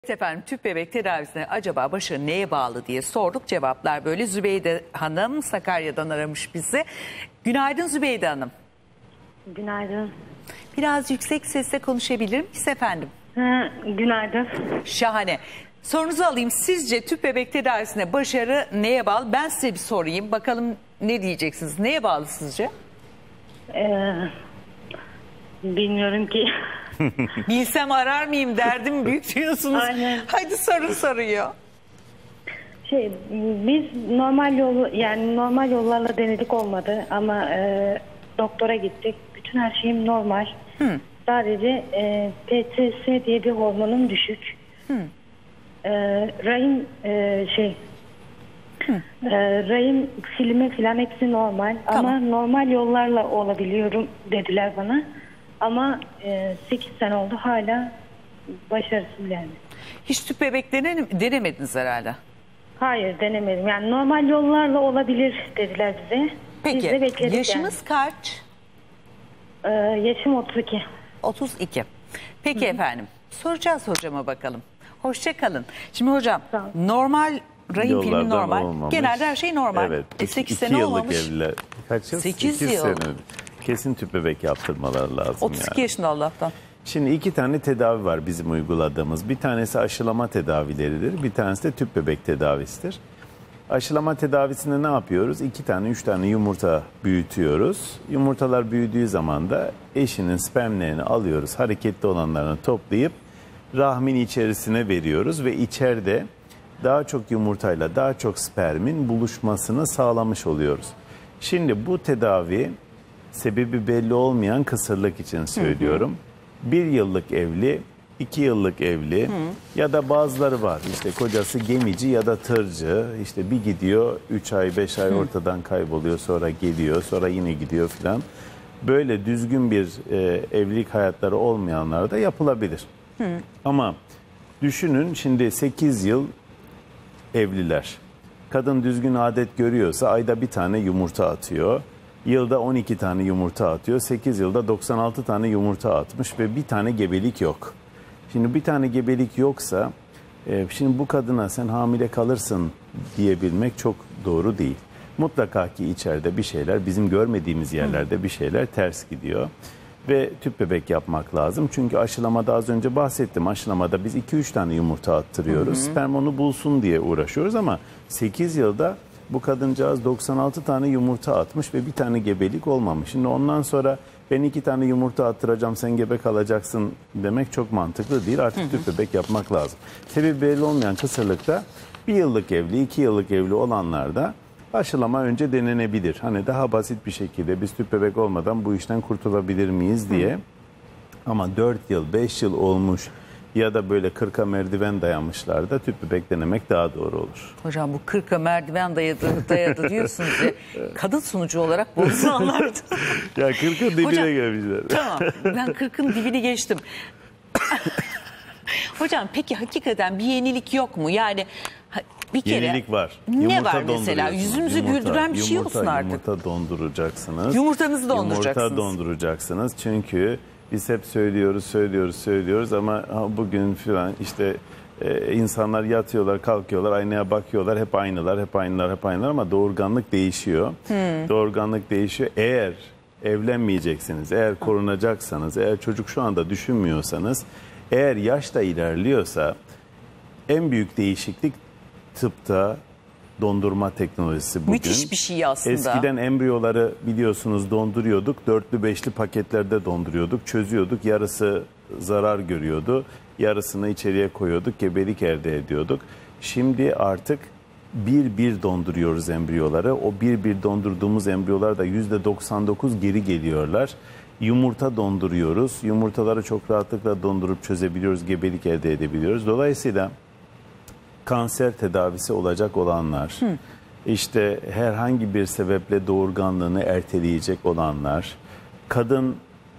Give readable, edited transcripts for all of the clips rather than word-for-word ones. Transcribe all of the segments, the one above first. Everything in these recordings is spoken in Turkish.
Efendim tüp bebek tedavisine acaba başı neye bağlı diye sorduk. Cevaplar böyle. Zübeyde Hanım Sakarya'dan aramış bizi. Günaydın Zübeyde Hanım. Günaydın. Biraz yüksek sesle konuşabilir miyiz efendim? Günaydın. Şahane. Sorunuzu alayım. Sizce tüp bebek tedavisine başarı neye bağlı? Ben size bir sorayım. Bakalım ne diyeceksiniz? Neye bağlı sizce? Bilmiyorum ki. Bilsem arar mıyım, derdim büyük diyorsunuz. Aynen. Hadi sorun soruyor. Biz normal yollarla denedik, olmadı ama doktora gittik. Bütün her şeyim normal. Sadece TSS diye bir hormonum düşük. Rahim rahim silimi falan hepsi normal. Tamam. Ama normal yollarla olabiliyorum dediler bana. Ama 8 sene oldu, hala başarısız yani. Hiç tüp bebek denemediniz herhalde. Hayır, denemedim. Yani normal yollarla olabilir dediler bize. Biz de Peki bekledik yaşınız kaç? Yaşım 32. 32. Peki efendim. Soracağız hocama bakalım. Hoşça kalın. Şimdi hocam Sağ olun. normal rahim filmi Yollardan normal. olmamış. Genelde her şey normal. Evet. 8 2 sene yıllık olmamış. evliler. Kaç yıl? 8 8 yıl. sene. Kesin tüp bebek yaptırmaları lazım 32 yani. yaşında Allah'tan. Şimdi 2 tane tedavi var bizim uyguladığımız. Bir tanesi aşılama tedavileridir. Bir tanesi de tüp bebek tedavisidir. Aşılama tedavisinde ne yapıyoruz? 2 tane 3 tane yumurta büyütüyoruz. Yumurtalar büyüdüğü zaman da eşinin spermlerini alıyoruz. Hareketli olanlarını toplayıp rahmin içerisine veriyoruz ve içeride daha çok yumurtayla daha çok spermin buluşmasını sağlamış oluyoruz. Şimdi bu tedavi sebebi belli olmayan kısırlık için söylüyorum. 1 yıllık evli, 2 yıllık evli ya da bazıları var. İşte kocası gemici ya da tırcı. İşte bir gidiyor 3 ay 5 ay ortadan kayboluyor, sonra geliyor, sonra yine gidiyor filan. Böyle düzgün bir evlilik hayatları olmayanlar da yapılabilir. Ama düşünün, şimdi 8 yıl evliler. Kadın düzgün adet görüyorsa ayda bir tane yumurta atıyor. Yılda 12 tane yumurta atıyor. 8 yılda 96 tane yumurta atmış ve bir tane gebelik yok. Şimdi bir tane gebelik yoksa şimdi bu kadına sen hamile kalırsın diyebilmek çok doğru değil. Mutlaka ki içeride bir şeyler, bizim görmediğimiz yerlerde bir şeyler ters gidiyor. Ve tüp bebek yapmak lazım. Çünkü aşılamada az önce bahsettim. Aşılamada biz 2-3 tane yumurta attırıyoruz. Sperm onu bulsun diye uğraşıyoruz ama 8 yılda bu kadıncağız 96 tane yumurta atmış ve bir tane gebelik olmamış. Şimdi ondan sonra ben 2 tane yumurta attıracağım, sen gebe kalacaksın demek çok mantıklı değil. Artık tüp bebek yapmak lazım. Sebebi belli olmayan kısırlıkta 1 yıllık evli, 2 yıllık evli olanlarda aşılama önce denenebilir. Hani daha basit bir şekilde biz tüp bebek olmadan bu işten kurtulabilir miyiz diye. Ama 4 yıl, 5 yıl olmuş ya da böyle 40'a merdiven dayanmışlar da tüp bebek denemek daha doğru olur. Hocam bu 40'a merdiven dayadı diyorsunuz ya. Kadın sunucu olarak bozanlardı. Ya 40'ın dibine Hocam, gelmişler. Tamam, ben 40'ın dibini geçtim. Hocam peki hakikaten bir yenilik yok mu? Yani bir kere Yenilik var. Ne Yumurta var mesela? donduruyorsunuz. Yüzümüzü güldüren bir şey olsun artık. Yumurta donduracaksınız. Yumurtanızı donduracaksınız. Yumurta donduracaksınız. Çünkü biz hep söylüyoruz ama bugün falan işte insanlar yatıyorlar, kalkıyorlar, aynaya bakıyorlar. Hep aynılar ama doğurganlık değişiyor. Doğurganlık değişiyor. Eğer evlenmeyeceksiniz, eğer korunacaksanız, eğer çocuk şu anda düşünmüyorsanız, eğer yaş da ilerliyorsa en büyük değişiklik tıpta dondurma teknolojisi bugün. Müthiş bir şey aslında. Eskiden embriyoları biliyorsunuz donduruyorduk. 4'lü 5'li paketlerde donduruyorduk. Çözüyorduk. Yarısı zarar görüyordu. Yarısını içeriye koyuyorduk. Gebelik elde ediyorduk. Şimdi artık bir donduruyoruz embriyoları. O bir dondurduğumuz embriyolar da %99 geri geliyorlar. Yumurta donduruyoruz. Yumurtaları çok rahatlıkla dondurup çözebiliyoruz. Gebelik elde edebiliyoruz. Dolayısıyla kanser tedavisi olacak olanlar, işte herhangi bir sebeple doğurganlığını erteleyecek olanlar, kadın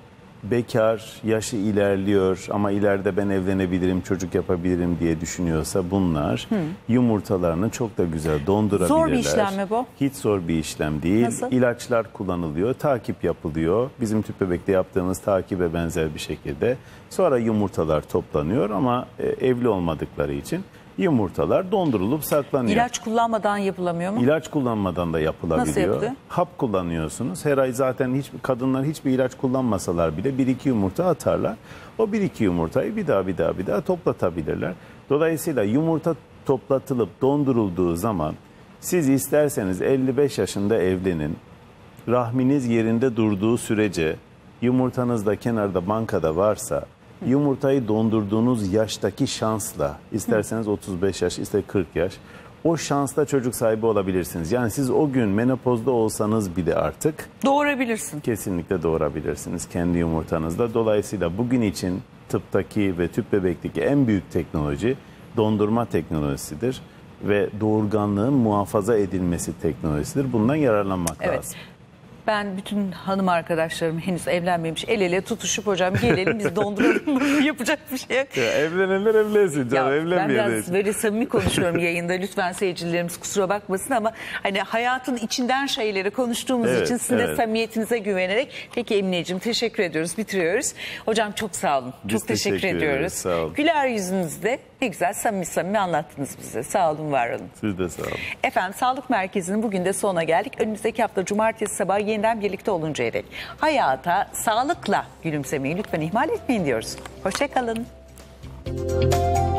bekar, yaşı ilerliyor ama ileride ben evlenebilirim, çocuk yapabilirim diye düşünüyorsa bunlar yumurtalarını çok da güzel dondurabilirler. Zor bir işlem mi bu? Hiç zor bir işlem değil. Nasıl? İlaçlar kullanılıyor, takip yapılıyor. Bizim tüp bebekte yaptığımız takibe benzer bir şekilde. Sonra yumurtalar toplanıyor ama evli olmadıkları için yumurtalar dondurulup saklanıyor. İlaç kullanmadan yapılamıyor mu? İlaç kullanmadan da yapılabiliyor. Nasıl yapılıyor? Hap kullanıyorsunuz. Her ay zaten kadınlar hiçbir ilaç kullanmasalar bile 1-2 yumurta atarlar. O 1-2 yumurtayı bir daha toplatabilirler. Dolayısıyla yumurta toplatılıp dondurulduğu zaman siz isterseniz 55 yaşında evlenin. Rahminiz yerinde durduğu sürece yumurtanız da kenarda bankada varsa yumurtayı dondurduğunuz yaştaki şansla isterseniz 35 yaş ister 40 yaş o şansla çocuk sahibi olabilirsiniz. Yani siz o gün menopozda olsanız bile artık Doğurabilirsin. kesinlikle doğurabilirsiniz kendi yumurtanızda. Dolayısıyla bugün için tıptaki ve tüp bebekteki en büyük teknoloji dondurma teknolojisidir ve doğurganlığın muhafaza edilmesi teknolojisidir. Bundan yararlanmak lazım. Ben bütün hanım arkadaşlarım henüz evlenmemiş el ele tutuşup hocam gelelim biz donduralım yapacak bir şey yok. Ya evlenenler evlensin canım, Ben evlenmeyenler biraz için. böyle samimi konuşuyorum yayında. Lütfen seyircilerimiz kusura bakmasın ama hani hayatın içinden şeyleri konuştuğumuz Evet, için sizin de evet. samimiyetinize güvenerek. Peki Emineciğim teşekkür ediyoruz. Bitiriyoruz. Hocam çok sağ olun. Biz çok teşekkür teşekkür ederiz, ediyoruz. sağ olun. Güler yüzünüzde ne güzel samimi anlattınız bize. Sağ olun, var olun. Siz de sağ olun. Efendim Sağlık Merkezi'nin bugün de sonuna geldik. Önümüzdeki hafta cumartesi sabahı yeniden birlikte oluncaya dek hayata sağlıkla gülümsemeyi lütfen ihmal etmeyin diyoruz. Hoşça kalın.